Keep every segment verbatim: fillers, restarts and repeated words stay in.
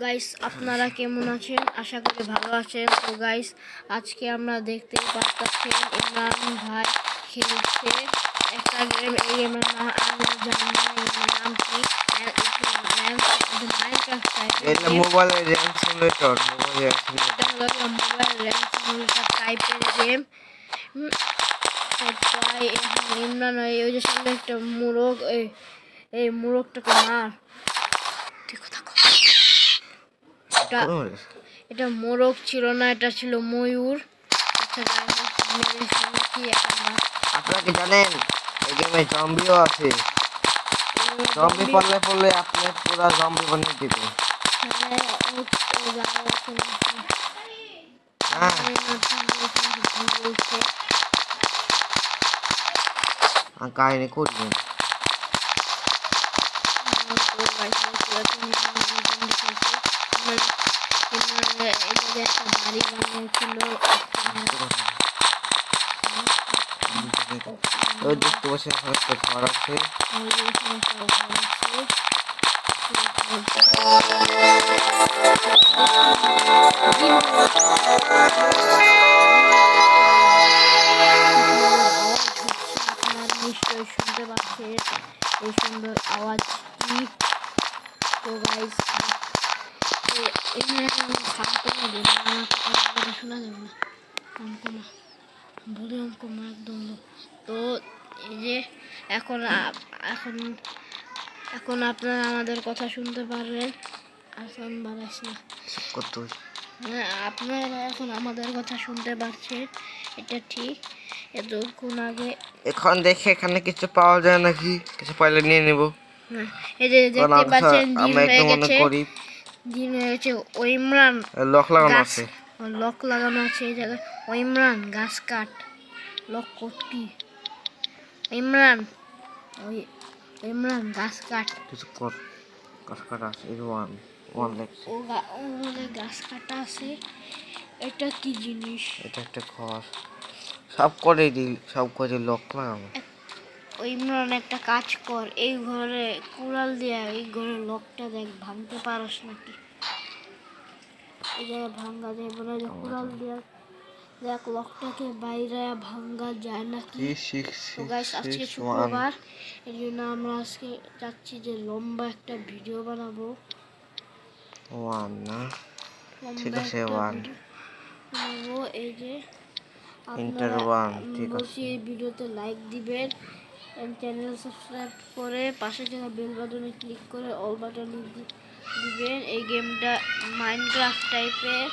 Guys আপনারা কেমন আছেন? আশা করি ভালো আছেন। তো গাইস আজকে আমরা দেখতে পাচ্ছি ইমরান ভাই খেলছে একটা গেম। এই গেমের নাম আমি জানি না, এই নাম কি? এটা mobile rank simulator. Mobile rank simulator হলো মোবাইল র্যাঙ্ক সিমুলেটর টাইপের গেম। তাই ইমরান ওই যে সামনে একটা মোরগ, এই এই মোরগটাকে মার। এটা মোরগ ছিল না, এটা ছিল ময়ূর। আচ্ছা আপনারা কি জানেন এই গেমে জম্বিও আছে? জম্বি পড়লে পড়লে আপনি পুরো জম্বি বানিয়ে দিবে। হ্যাঁ, কাহিনী করবেন। বাড়ি বানিয়েছিল ওই দেখতে বসে একটা ঘর আছে। নিশ্চয়ই শুনতে পাচ্ছেন এই সুন্দর আওয়াজটি। তো গাইস শোনা যাবে না, কমা ভলিউম কমা একদম। তো এই যে এখন এখন এখন আপনারা আমাদের কথা শুনতে পারবেন। আসন বাড়াইস না, হ্যাঁ আপনারা এখন আমাদের কথা শুনতে পাচ্ছেন, এটা ঠিক। এতক্ষণ আগে এখন দেখে এখানে কিছু পাওয়া যায় নাকি, কিছু পাইলে নিয়ে নেব। এই যে দেখতে পাচ্ছেন দিন হয়ে গেছে, দিন হয়ে গেছে। ও ইমরান লক লাগানো আছে, লক লাগানো আছে এই জায়গায়। ও ইমরান গাছ কাট, লক কোট কি? ইমরান ওই ইমরান গাছ কাট, কিছু কর। গাছ কাটা আছে, এই ওয়ান ওয়ান লেখছে। ও ওখানে গাছ কাটা আছে। এটা কি জিনিস? এটা একটা ঘর। সব করে দিল, সব করে লক লাগানো। ওই ইমরান একটা কাজ কর, এই ঘরে কুড়াল দিয়া এই ঘরের লকটা দেখ ভাঙতে পারস নাকি। এই জায়গায় ভাঙ্গা যায় বলে যে কুড়াল দিয়া দেখ লকটাকে বাইরে ভাঙ্গা যায় নাকি। তো গাইস আজকে শুক্রবার, এই জন্য আমরা আজকে চাচ্ছি যে লম্বা একটা ভিডিও বানাবো। ওয়ান না, ঠিক আছে ওয়ান বানাবো। এই যে ইন্টার ওয়ান, ঠিক আছে। এই ভিডিওতে লাইক দিবেন, চ্যানেল সাবস্ক্রাইব করে পাশে থাকা বেল বাটনে ক্লিক করে অল বাটনে দিবেন। এই গেমটা মাইনক্রাফট টাইপের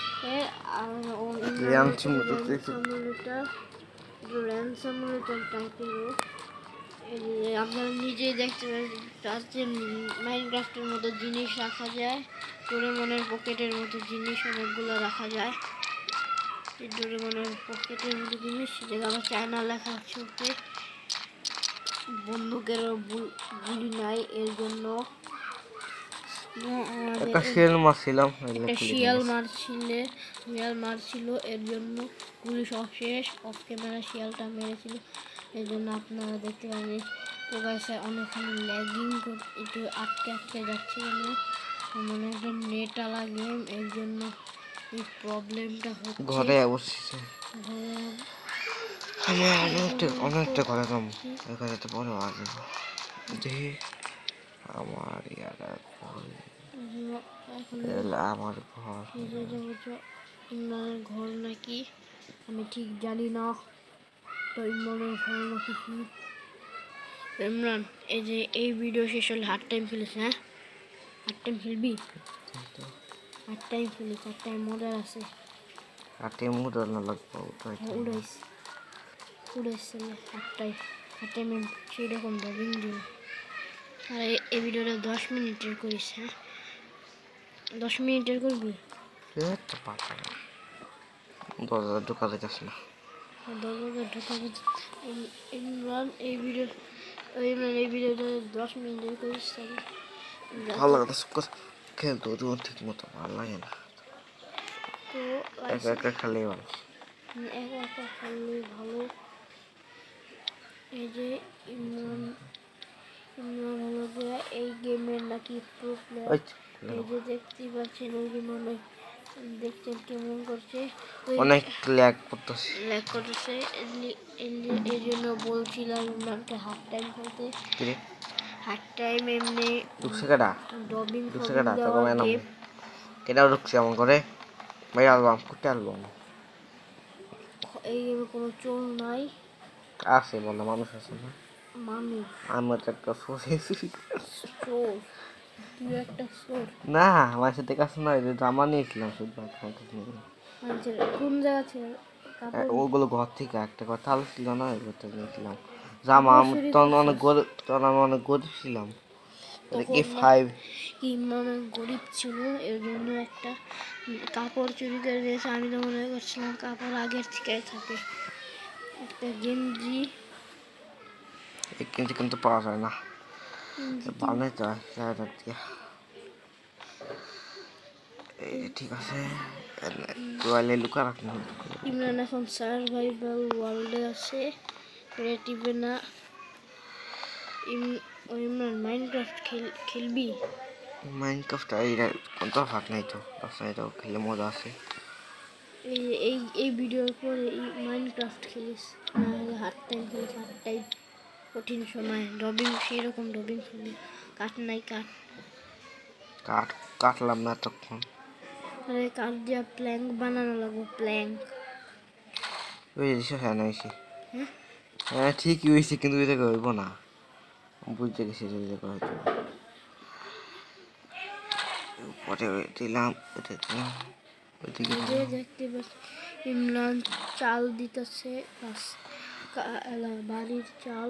টাইপের। আপনারা নিজেই দেখতে পাচ্ছেন মাইনক্রাফটের মতো জিনিস রাখা যায়, ডোরেমনের পকেটের মতো জিনিস অনেকগুলো রাখা যায়। এই ডোরেমনের পকেটের মতো জিনিস যেটা আবার চায়না লেখা চলতে, বন্দুকেরও গুলি নাই এর জন্য। একটা শিয়াল মারছিলাম, একটা শিয়াল মারছিল শিয়াল মারছিল এর জন্য গুলি সব শেষ। অফ ক্যামেরা শিয়ালটা মেরেছিল, এর জন্য আপনারা দেখতে পাবেন। তো গাইছে অনেকখানি ল্যাগিং একটু আটকে আটকে যাচ্ছে, মনে একটা নেট আলা গেম, এর জন্য এই প্রবলেমটা হচ্ছে। ঘরে বসেছে আমার অনেকটা অনেকটা ঘরে কাম এখানে তো বড় আছে দেখি আমার ইয়ার আমার ঘর। ইমরানের ঘর নাকি আমি ঠিক জানি না। তো ইমরানের ঘর নাকি কি? ইমরান এই যে এই ভিডিও শেষ হলে হার্ড টাইম খেলিস, হ্যাঁ হার্ড টাইম খেলবি? হার্ড টাইম খেলিস, হার্ড টাইম মজার আছে। হার্ড টাইম উড়ার না লাগবে, উড়াইস উড়াইস হার্ড টাইম হার্ড টাইমে সেই রকম ডবিং দিন। আর এই ভিডিওটা দশ মিনিটের করিস, হ্যাঁ দশ মিনিটের করবি। দরজা ঢোকা যাচ্ছে না, দরজা ঢোকা যাচ্ছে। ইমরান এই ভিডিও ইমরান এই ভিডিওটা দশ মিনিটের করিস। ভালো লাগে না খেলতে, তোমার ঠিক মতো ভালো লাগে না। তো একা একা খেলেই ভালো, একা একা খেললেই ভালো। এই যে ইমরান ইমরান হলো যে এই গেমের নাকি প্রো প্লেয়ার। এই যে দেখতে পাচ্ছেন ওই যে মনে দেখছেন কেমন করছে ওই অনেক ল্যাগ করতেছে ল্যাগ করতেছে এই জন্য বলছিলাম ইমরানকে হাফ টাইম খেলতে কি রে হাফ টাইম এমনি ঢুকছে কেডা ডবিং ঢুকছে ফবিং কেডা দেওয়া তোকে ম্যানাম গেম কেডা ঢুকছে এমন করে ভাই অ্যালবাম কোথায় অ্যালবাম এই গেমে কোনো চোর নাই আছে বন্ধু মানুষ আছে না মানুষ আমার তো একটা ফোসেছি চোর তুই একটা চোর না আমার সাথে কাছে না যে জামা নিয়েছিলাম শুধু মানুষের কোন জায়গা ছিল কাপড় ওগুলো ঘর থেকে একটা কথা আলো ছিল না ওগুলো থেকে নিয়েছিলাম জামা আমি তখন অনেক গরিব তখন আমি অনেক গরিব ছিলাম কি ফাইভ কি মানে গরিব ছিল এর জন্য একটা কাপড় চুরি করে দিয়েছে আমি তো মনে করছিলাম কাপড় আগের থেকে থাকে একটা গেঞ্জি এক কেজি কিন্তু পাওয়া যায় না বানে যায় ঠিক আছে তোয়ালে লুকা রাখুন ইমরান এখন সার্ভাইভাল ওয়ার্ল্ডে আছে ক্রিয়েটিভে না ইমরান মাইনক্রাফট খেলবি মাইনক্রাফট এইটা কোনটা ভাগ নাই তো আচ্ছা এটাও খেলে মজা আছে এই এই এই ভিডিওর পরে এই মাইনক্রাফট খেলিস না হলে হাফ টাইম খেলিস হাফ টাইম কঠিন সময় ডবিং সেরকম ডবিং খেলি কাঠ নাই কাঠ কাঠ কাটলাম না তখন আরে কাঠ দিয়া প্ল্যাঙ্ক বানানো লাগবে প্ল্যাঙ্ক ওই জিনিস হ্যাঁ না হয়েছে হ্যাঁ হ্যাঁ ঠিকই হয়েছে কিন্তু ওই জায়গায় হইব না বুঝতে গেছি ওই জায়গায় হয়তো পরে দিলাম ওটা দিলাম ওইদিকে যে দেখতে পাচ্ছি ইমরান চাল দিতেছে বাড়ির চাল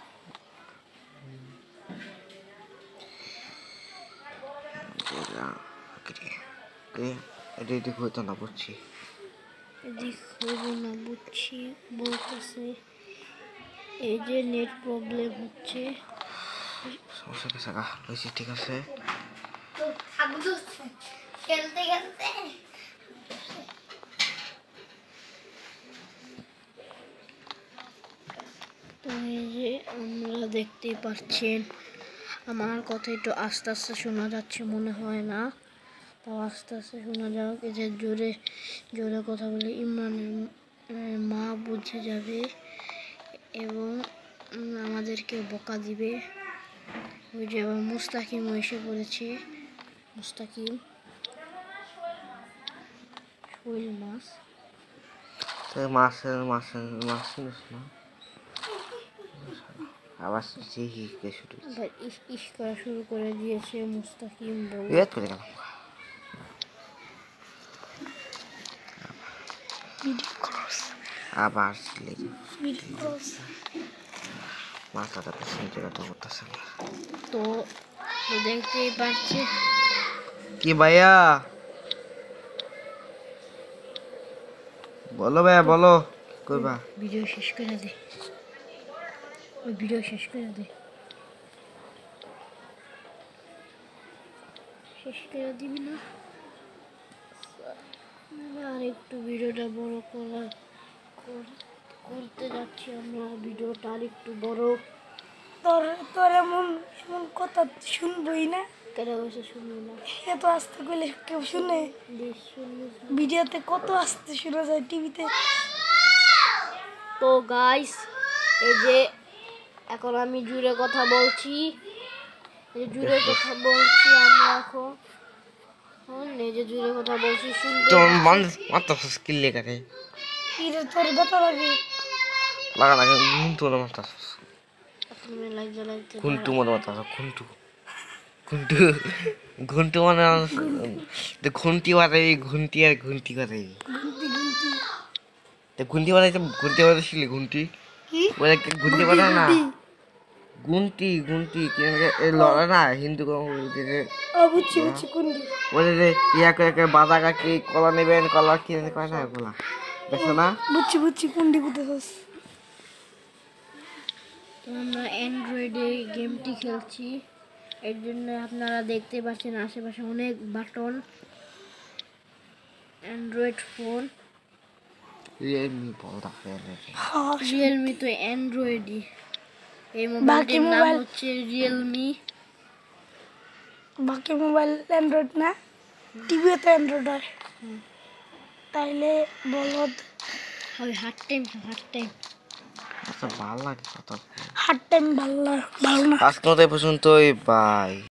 এদিক হইতো না বুঝছি এদিক হইব না বুঝছি বলতেছে এই যে নেট প্রবলেম হচ্ছে সমস্যা কিছু না হয়েছে ঠিক আছে খেলতে খেলতে তো এই যে আমরা দেখতেই পাচ্ছেন আমার কথা একটু আস্তে আস্তে শোনা যাচ্ছে মনে হয় না তাও আস্তে আস্তে শোনা যাক এই যে জোরে জোরে কথা বলে ইমরানের মা বুঝে যাবে এবং আমাদেরকে বকা দিবে ওই যে আবার মুস্তাকিম এসে পড়েছে মুস্তাকিম শৈল মাছ মাছের মাছের মাছ নিস না আবার শুরু আবার ইস ইস করা শুরু করে দিয়েছে মুস্তাকিম বলে ইয়াদ করে গেলাম আবার মাথাটা শুনতে কথা করতেছে না তো দেখতেই পাচ্ছে কি ভাইয়া বলো ভাইয়া বলো কইবা ভিডিও শেষ করে দে ওই ভিডিও শেষ করে দে শেষ করে দিবি না আর একটু ভিডিওটা বড় করা করতে যাচ্ছি আমরা ভিডিওটা আর একটু বড় তোর তোর এমন এমন কথা শুনবই না কেন বসে শুনবো না এত আস্তে করলে কেউ শুনে বেশ শুনবি ভিডিওতে কত আস্তে শোনা যায় টিভিতে তো গাইস এই যে এখন আমি জুড়ে কথা বলছি এই জুড়ে কথা বলছি আমরা এখন এই যে জুড়ে কথা বলছি শুনতে তোর মান মাত্র স্কিল লেখা রে কি রে তোর ব্যথা লাগে লাগা লাগা ঘুন্টু না মাথা তুমি লাইক জ্বালাইতে ঘুন্টু মনে মাথা ঘুন্টু ঘুন্টু ঘুন্টু মানে তো ঘুন্টি বাজে ঘুন্টি আর ঘুন্টি করে গুনতি গুনতি তো ঘুন্টি বাজাইতে ঘুন্টি বাজাইছিলি ঘুন্টি কি বলে ঘুন্টি বাজায় না গুন্টি গুন্টি এই লড়ে না হিন্দু ও বুঝছি বুঝছি কুন্ডি বলে যে ইয়া করে করে বাদা কাকি কলা নেবেন কলা কিনে কয় না এগুলা দেখো না বুঝছি বুঝছি কুন্ডি বুঝতেছস তো আমরা অ্যান্ড্রয়েডে গেমটি খেলছি এর জন্য আপনারা দেখতে পাচ্ছেন আশেপাশে অনেক বাটন অ্যান্ড্রয়েড ফোন রিয়েলমি বলটা রিয়েলমি তো অ্যান্ড্রয়েডই এই মোবাইলটির নাম হচ্ছে রিয়েলমি বাকি মোবাইল অ্যান্ড্রয়েড না, টিভিও তো অ্যান্ড্রয়েড হয়। তাইলে বলদ ওই হার্ড টাইম হার্ড টাইম আচ্ছা ভালো লাগে কথা। হার্ড টাইম ভালো না- ভালো না। আজকে মতো এই পর্যন্তই, বাই।